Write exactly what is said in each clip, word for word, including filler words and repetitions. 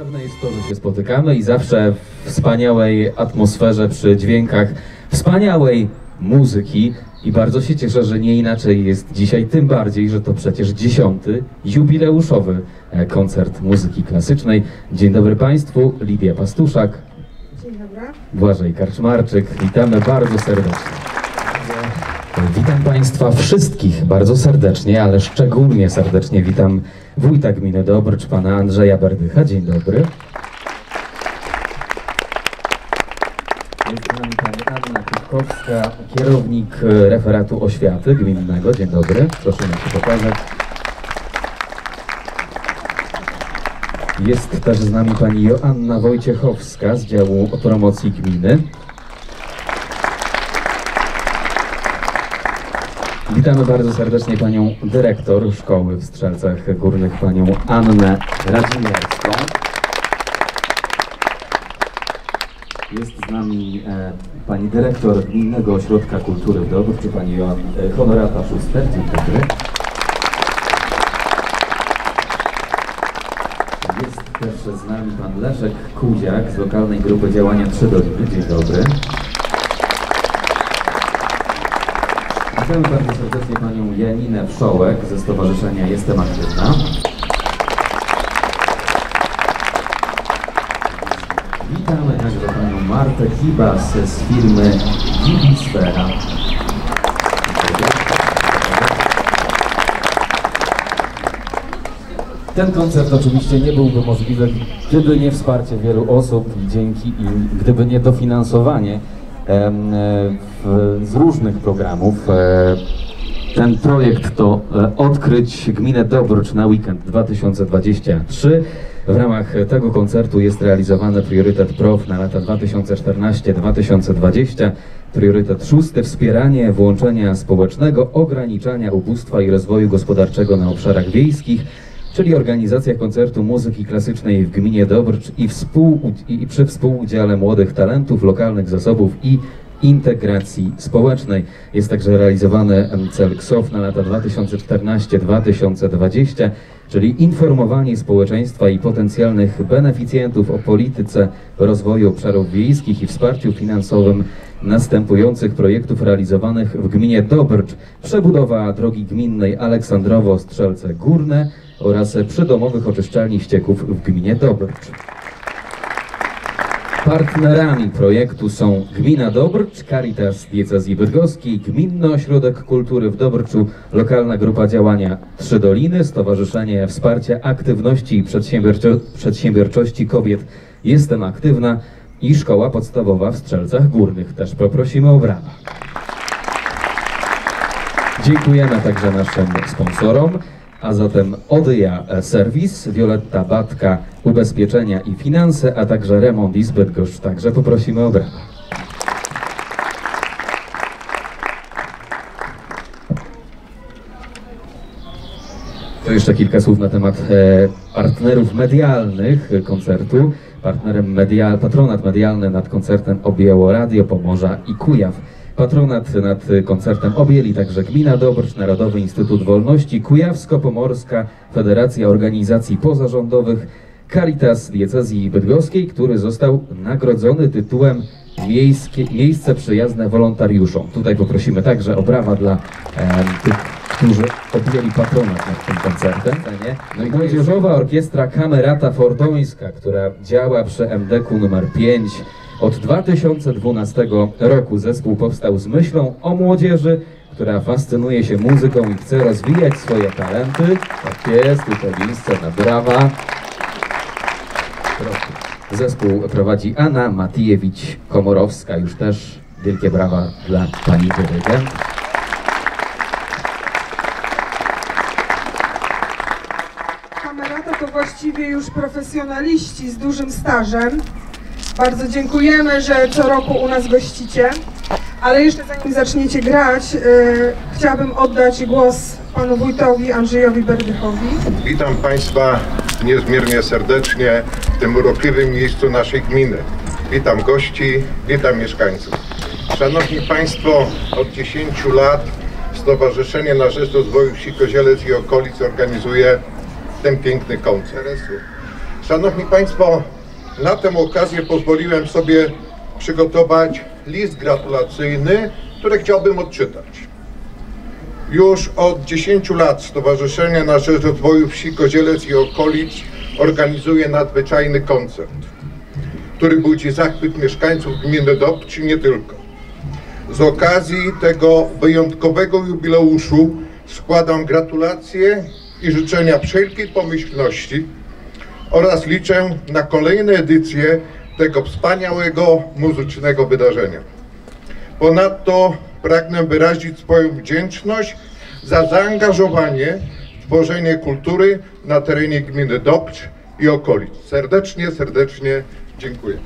Cudowne jest to, że się spotykamy i zawsze w wspaniałej atmosferze, przy dźwiękach wspaniałej muzyki. I bardzo się cieszę, że nie inaczej jest dzisiaj, tym bardziej, że to przecież dziesiąty jubileuszowy koncert muzyki klasycznej. Dzień dobry Państwu, Lidia Pastuszak. Dzień dobry. Błażej Karczmarczyk, witamy bardzo serdecznie. Witam Państwa wszystkich bardzo serdecznie, ale szczególnie serdecznie witam wójta gminy Dobrcz, pana Andrzeja Berdycha. Dzień dobry. Jest z nami pani Anna Piwkowska, kierownik referatu oświaty gminnego. Dzień dobry, proszę nam się pokazać. Jest też z nami pani Joanna Wojciechowska z działu promocji gminy. Witamy bardzo serdecznie panią dyrektor szkoły w Strzelcach Górnych, panią Annę Radzimierską. Jest z nami e, pani dyrektor Gminnego Ośrodka Kultury w Dobrczy, pani Joanna e, Honorata Szuster. Dzień dobry. Jest też z nami pan Leszek Kuziak z lokalnej grupy działania Trzy Doliny. Dzień dobry. Witamy bardzo serdecznie panią Janinę Wszołek ze Stowarzyszenia Jestem Aktywna. Witamy także panią Martę Kibas z firmy Gibisfera. Ten koncert oczywiście nie byłby możliwy, gdyby nie wsparcie wielu osób, dzięki im, gdyby nie dofinansowanie z różnych programów. Ten projekt to Odkryć Gminę Dobrcz na weekend dwa tysiące dwudziesty trzeci. W ramach tego koncertu jest realizowany priorytet P R O W na lata dwa tysiące czternasty do dwa tysiące dwudziestego. Priorytet szósty, wspieranie włączenia społecznego, ograniczania ubóstwa i rozwoju gospodarczego na obszarach wiejskich, czyli organizacja koncertu muzyki klasycznej w gminie Dobrcz i, współ, i przy współudziale młodych talentów, lokalnych zasobów i integracji społecznej. Jest także realizowany cel K S O W na lata dwa tysiące czternasty do dwa tysiące dwudziestego, czyli informowanie społeczeństwa i potencjalnych beneficjentów o polityce rozwoju obszarów wiejskich i wsparciu finansowym następujących projektów realizowanych w gminie Dobrcz: przebudowa drogi gminnej Aleksandrowo-Strzelce Górne oraz przydomowych oczyszczalni ścieków w gminie Dobrcz. Partnerami projektu są Gmina Dobrcz, Caritas Diecezji Bydgoskiej, Gminny Ośrodek Kultury w Dobrczu, lokalna grupa działania Trzy Doliny, Stowarzyszenie Wsparcia Aktywności i Przedsiębiorczo Przedsiębiorczości Kobiet Jestem Aktywna i Szkoła Podstawowa w Strzelcach Górnych. Też poprosimy o brawa. Dziękujemy także naszym sponsorom, a zatem Odyja Serwis, Wioletta Batka Ubezpieczenia i Finanse, a także Remont z Bydgoszcz. Także poprosimy o brawa. To jeszcze kilka słów na temat e, partnerów medialnych koncertu. Partnerem medial, patronat medialny nad koncertem objęło Radio Pomorza i Kujaw. Patronat nad koncertem objęli także Gmina Dobrcz, Narodowy Instytut Wolności, Kujawsko-Pomorska Federacja Organizacji Pozarządowych, Caritas Diecezji Bydgoskiej, który został nagrodzony tytułem Miejskie, Miejsce Przyjazne Wolontariuszom. Tutaj poprosimy także o brawa dla e, tych, którzy objęli patronat nad tym koncertem. No i Młodzieżowa Orkiestra Kamerata Fordońska, która działa przy M D K numer pięć. Od dwa tysiące dwunastego roku zespół powstał z myślą o młodzieży, która fascynuje się muzyką i chce rozwijać swoje talenty. Tak jest, tutaj miejsce na brawa. Zespół prowadzi Anna Matijewicz-Komorowska. Już też wielkie brawa dla pani dyrygent. Kamerata to właściwie już profesjonaliści z dużym stażem. Bardzo dziękujemy, że co roku u nas gościcie, ale jeszcze zanim zaczniecie grać, yy, chciałabym oddać głos panu wójtowi Andrzejowi Berdychowi. Witam Państwa niezmiernie serdecznie w tym urokliwym miejscu naszej gminy. Witam gości, witam mieszkańców. Szanowni Państwo, od dziesięciu lat Stowarzyszenie na Rzecz Rozwoju Wsi Kozielec i okolic organizuje ten piękny koncert. Szanowni Państwo, na tę okazję pozwoliłem sobie przygotować list gratulacyjny, który chciałbym odczytać. Już od dziesięciu lat Stowarzyszenie na Rzecz Rozwoju Wsi Kozielec i okolic organizuje nadzwyczajny koncert, który budzi zachwyt mieszkańców gminy Dobczyń i nie tylko. Z okazji tego wyjątkowego jubileuszu składam gratulacje i życzenia wszelkiej pomyślności oraz liczę na kolejne edycje tego wspaniałego muzycznego wydarzenia. Ponadto pragnę wyrazić swoją wdzięczność za zaangażowanie w tworzenie kultury na terenie gminy Dobcz i okolic. Serdecznie, serdecznie dziękuję.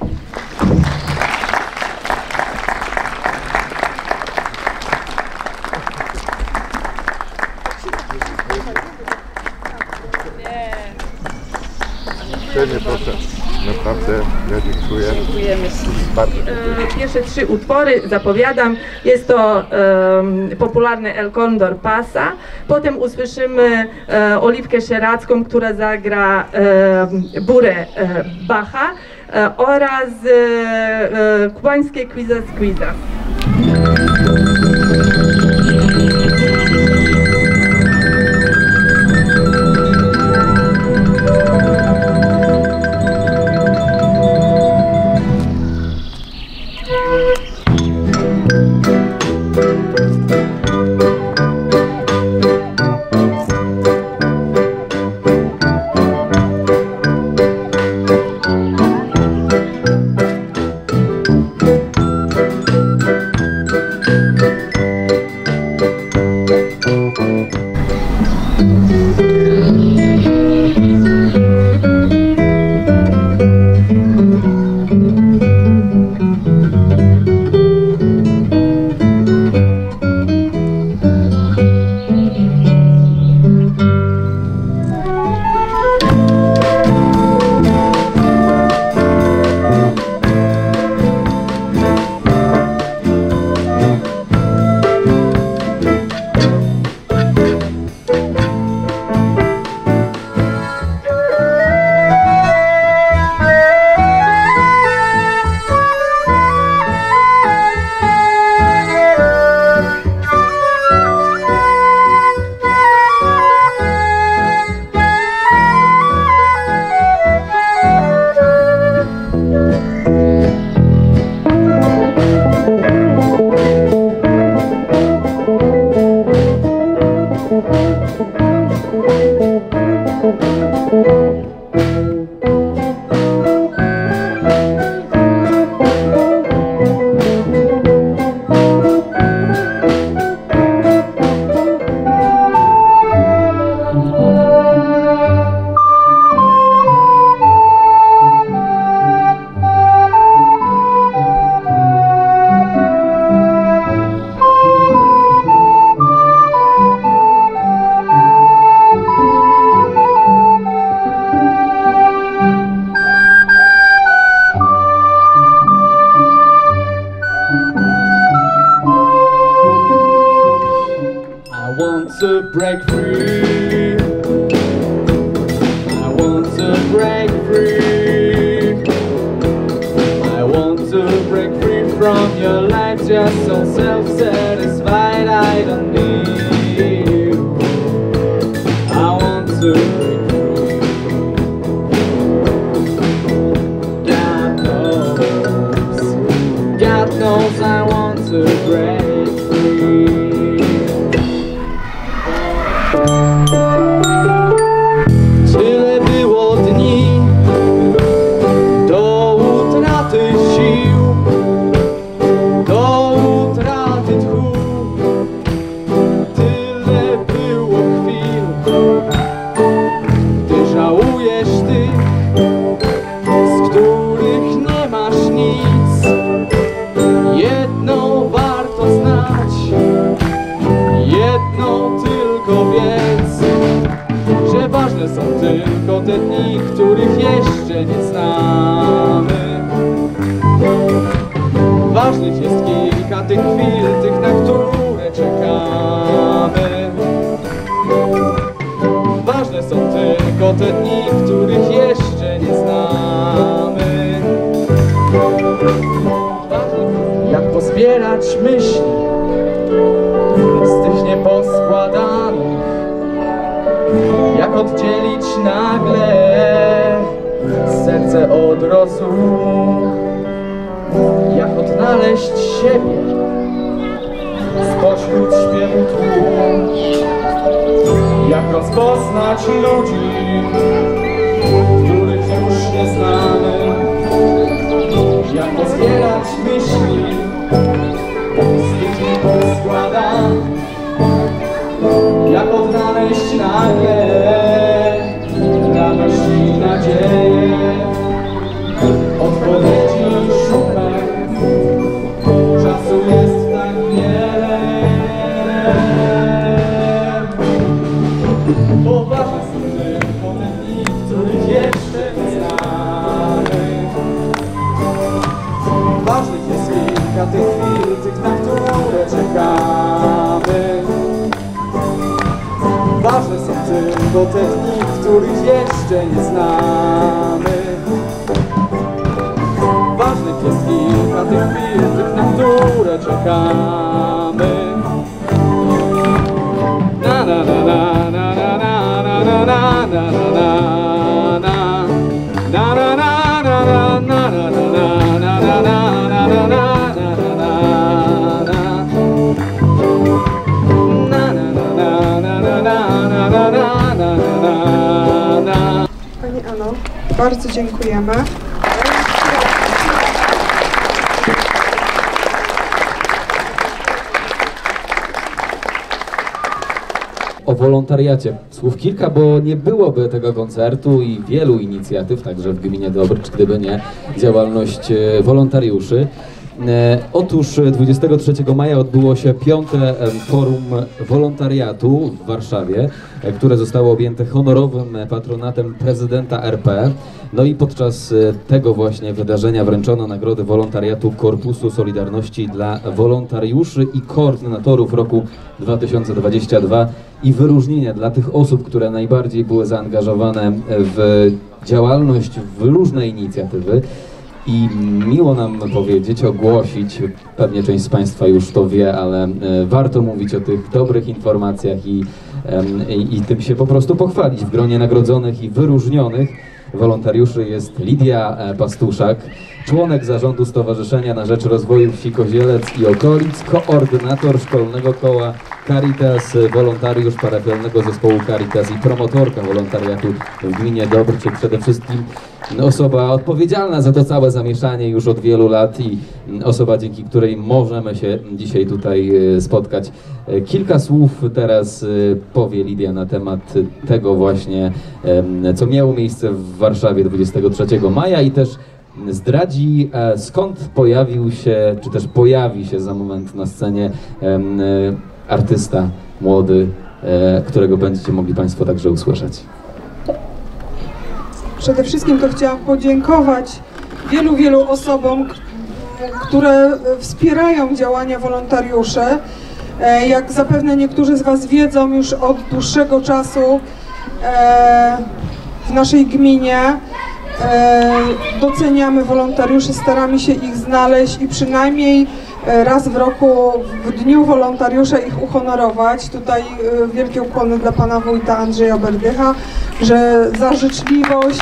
Uprzejmie proszę, naprawdę ja dziękuję. Dziękujemy. Bardzo dziękuję. E, Pierwsze trzy utwory zapowiadam. Jest to e, popularny El Condor Pasa. Potem usłyszymy e, Oliwkę Sieradzką, która zagra e, Burę e, Bacha e, oraz e, e, kubańskie Quiza Squiza. to break free. I want to break free. I want to break free from your life, just so self-satisfied. I don't need you. I want to break free. God knows, God knows I want to break free. Tyle było dni do utraty sił, do utraty tchu. Tyle było chwil, gdy żałujesz tych, z których nie masz nic. Jedno warto znać, jedno tylko wiedz, że ważne są tylko te dni, których jeszcze nie znamy. Ważnych jest kilka tych chwil, tych, na które czekamy. Ważne są tylko te dni, których jeszcze rozbierać myśli z tych nieposkładanych. Jak oddzielić nagle serce od rozumu? Jak odnaleźć siebie spośród śpiewu tłumu? Jak rozpoznać ludzi, których już nie znamy? Jak pozbierać myśli z tych nieposkładanych? Jak odnaleźć nagle radość i nadzieję? Odpowiedzi szukam, czasu jest tak wiele. Bo ważne są tylko te dni, których jeszcze nie znamy. Ważnych jest kilka tych chwil, tych, na które czekamy. Ważne są tylko te dni, których jeszcze nie znamy. Ważnych jest kilka tych chwil, tych, na które czekamy. Na na na na na na na na na na na na. Na na na na na na na na na na na na na. Pani Ano, bardzo dziękujemy. O wolontariacie słów kilka, bo nie byłoby tego koncertu i wielu inicjatyw, także w gminie Dobrycz, gdyby nie działalność e, wolontariuszy. E, otóż dwudziestego trzeciego maja odbyło się piąte e, forum wolontariatu w Warszawie, e, które zostało objęte honorowym patronatem prezydenta R P. No i podczas e, tego właśnie wydarzenia wręczono nagrody wolontariatu Korpusu Solidarności dla wolontariuszy i koordynatorów roku dwa tysiące dwudziestego drugiego i wyróżnienia dla tych osób, które najbardziej były zaangażowane w działalność, w różne inicjatywy. I miło nam powiedzieć, ogłosić, pewnie część z Państwa już to wie, ale e, warto mówić o tych dobrych informacjach i, e, i, i tym się po prostu pochwalić. W gronie nagrodzonych i wyróżnionych wolontariuszy jest Lidia Pastuszak, członek zarządu Stowarzyszenia na Rzecz Rozwoju Wsi Kozielec i okolic, koordynator szkolnego koła Caritas, wolontariusz parafialnego zespołu Caritas i promotorka wolontariatu w gminie Dobrycz, przede wszystkim osoba odpowiedzialna za to całe zamieszanie już od wielu lat i osoba, dzięki której możemy się dzisiaj tutaj spotkać. Kilka słów teraz powie Lidia na temat tego właśnie, co miało miejsce w Warszawie dwudziestego trzeciego maja i też zdradzi, skąd pojawił się, czy też pojawi się za moment na scenie artysta młody, którego będziecie mogli Państwo także usłyszeć. Przede wszystkim to chciałam podziękować wielu, wielu osobom, które wspierają działania wolontariuszy. Jak zapewne niektórzy z Was wiedzą, już od dłuższego czasu w naszej gminie doceniamy wolontariuszy, staramy się ich znaleźć i przynajmniej raz w roku w Dniu Wolontariusza ich uhonorować. Tutaj wielkie ukłony dla Pana Wójta Andrzeja Berdycha, że za życzliwość,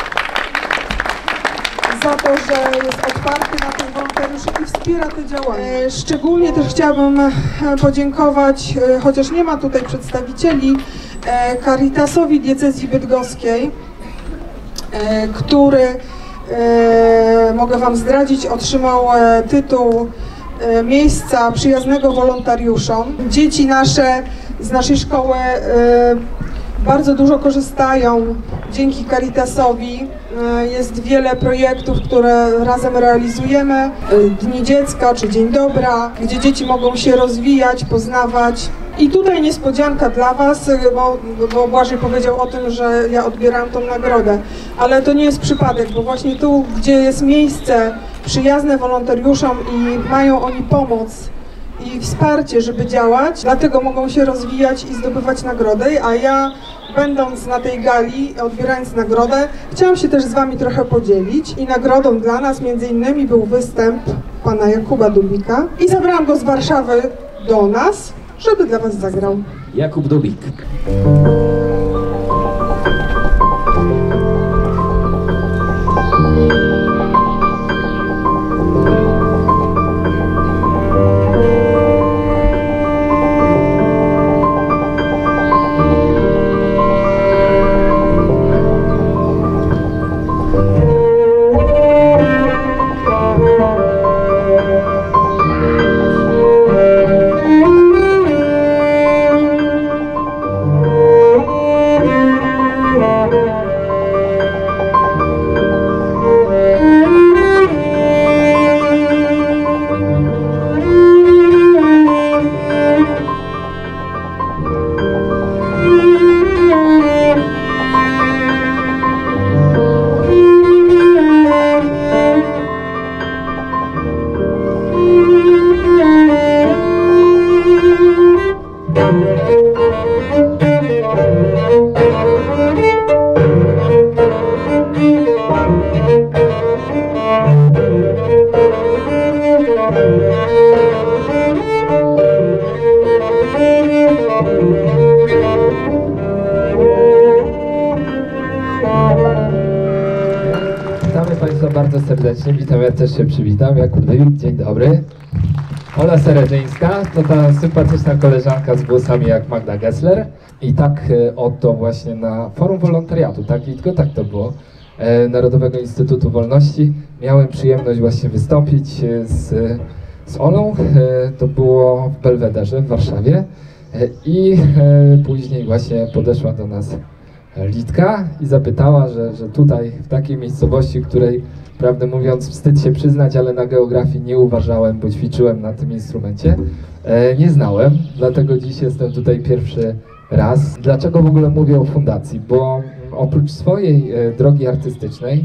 za to, że jest otwarty na tych wolontariuszy i wspiera te działania. Szczególnie też chciałabym podziękować, chociaż nie ma tutaj przedstawicieli, Caritasowi Diecezji Bydgoskiej, który, mogę Wam zdradzić, otrzymał tytuł miejsca przyjaznego wolontariuszom. Dzieci nasze z naszej szkoły bardzo dużo korzystają dzięki Caritasowi. Jest wiele projektów, które razem realizujemy. Dni Dziecka czy Dzień Dobra, gdzie dzieci mogą się rozwijać, poznawać. I tutaj niespodzianka dla Was, bo, bo Błażej powiedział o tym, że ja odbierałam tą nagrodę. Ale to nie jest przypadek, bo właśnie tu, gdzie jest miejsce przyjazne wolontariuszom i mają oni pomoc i wsparcie, żeby działać, dlatego mogą się rozwijać i zdobywać nagrody, a ja, będąc na tej gali, odbierając nagrodę, chciałam się też z Wami trochę podzielić i nagrodą dla nas między innymi był występ pana Jakuba Dubika i zabrałam go z Warszawy do nas, żeby dla was zagrał. Jakub Dubik. Witamy Państwa bardzo serdecznie, witam, ja też się przywitam, Jakub Dubik, dzień dobry. Ola Sereżyńska, to ta sympatyczna koleżanka z włosami jak Magda Gessler. I tak e, oto właśnie na Forum Wolontariatu, tak i tylko tak to było, e, Narodowego Instytutu Wolności, miałem przyjemność właśnie wystąpić e, z, z Olą, e, to było w Belwederze w Warszawie e, i e, później właśnie podeszła do nas Litka i zapytała, że, że tutaj w takiej miejscowości, której prawdę mówiąc wstyd się przyznać, ale na geografii nie uważałem, bo ćwiczyłem na tym instrumencie, e, nie znałem, dlatego dziś jestem tutaj pierwszy raz. Dlaczego w ogóle mówię o fundacji? Bo oprócz swojej e, drogi artystycznej,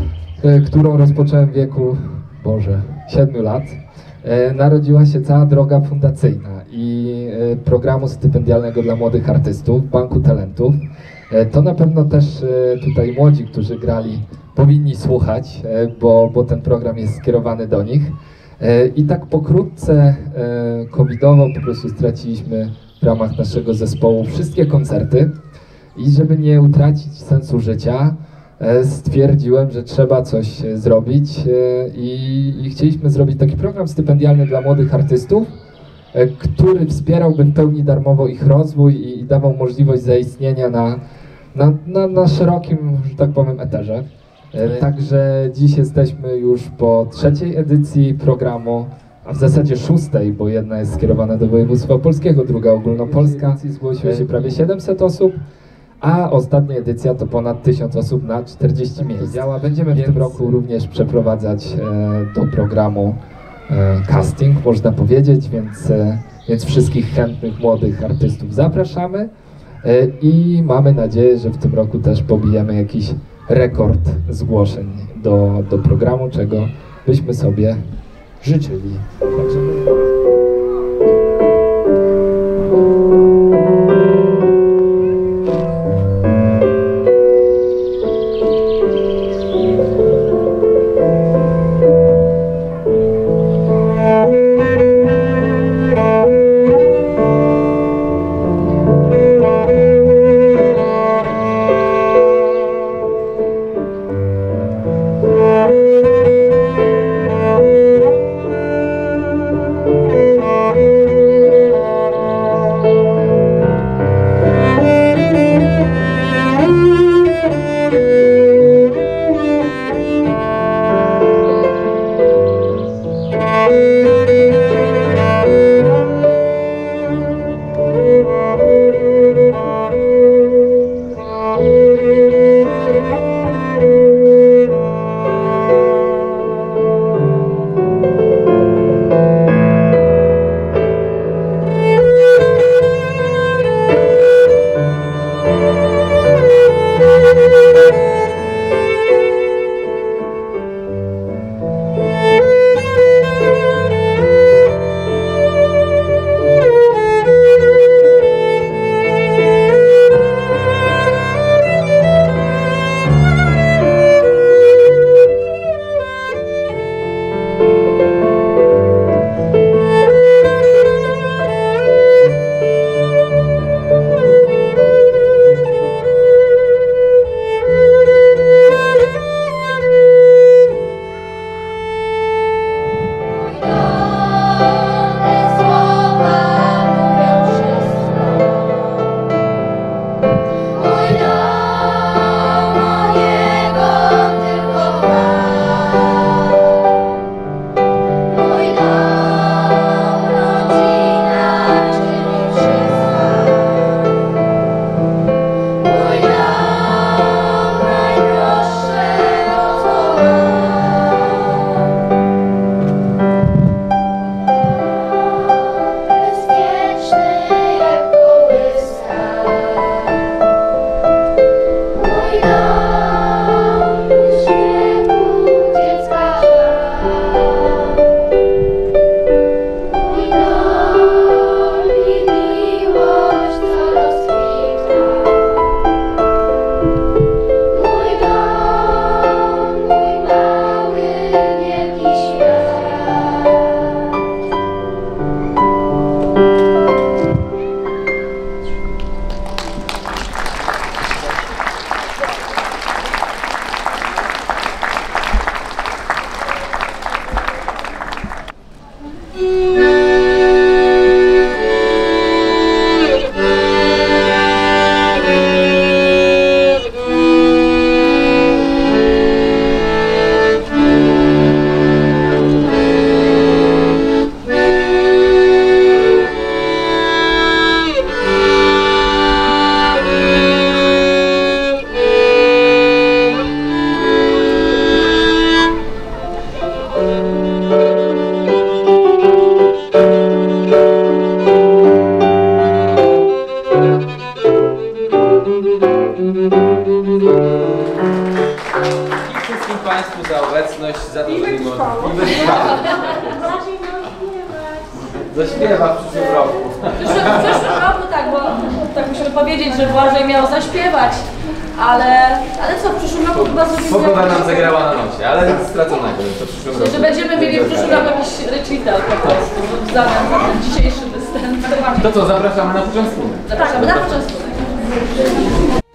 e, którą rozpocząłem w wieku, Boże, siedmiu lat, e, narodziła się cała droga fundacyjna i e, programu stypendialnego dla młodych artystów, Banku Talentów. E, to na pewno też e, tutaj młodzi, którzy grali, powinni słuchać, e, bo, bo ten program jest skierowany do nich. E, I tak pokrótce e, covidowo po prostu straciliśmy w ramach naszego zespołu wszystkie koncerty i żeby nie utracić sensu życia, e, stwierdziłem, że trzeba coś e, zrobić e, i, i chcieliśmy zrobić taki program stypendialny dla młodych artystów, e, który wspierałby w pełni darmowo ich rozwój i, i dawał możliwość zaistnienia na, na, na, na szerokim, że tak powiem, eterze. E, Także dziś jesteśmy już po trzeciej edycji programu, a w zasadzie szóstej, bo jedna jest skierowana do województwa opolskiego, druga ogólnopolska. Zgłosiło się prawie siedemset osób, a ostatnia edycja to ponad tysiąc osób na czterdzieści miejsc. Będziemy w tym roku również przeprowadzać e, do programu e, casting, można powiedzieć, więc, e, więc wszystkich chętnych młodych artystów zapraszamy e, i mamy nadzieję, że w tym roku też pobijemy jakiś rekord zgłoszeń do, do programu, czego byśmy sobie życzyli. Także... Thank you. Państwu za obecność, za to, I że mimo... wytrwałość. I wytrwałość. Zaśpiewa w przyszłym roku. W przyszłym, w przyszłym roku tak, bo tak musimy powiedzieć, że Błażej miał zaśpiewać, ale, ale co, w przyszłym roku chyba zrobimy... Pogoda nam zagrała na nocie, ale nic straconego, że to w przyszłym roku. Że będziemy mieli w przyszłym roku jakiś recital po prostu, w zamian za ten dzisiejszy występ. To co, zapraszamy na początkunek. Zapraszamy na początku.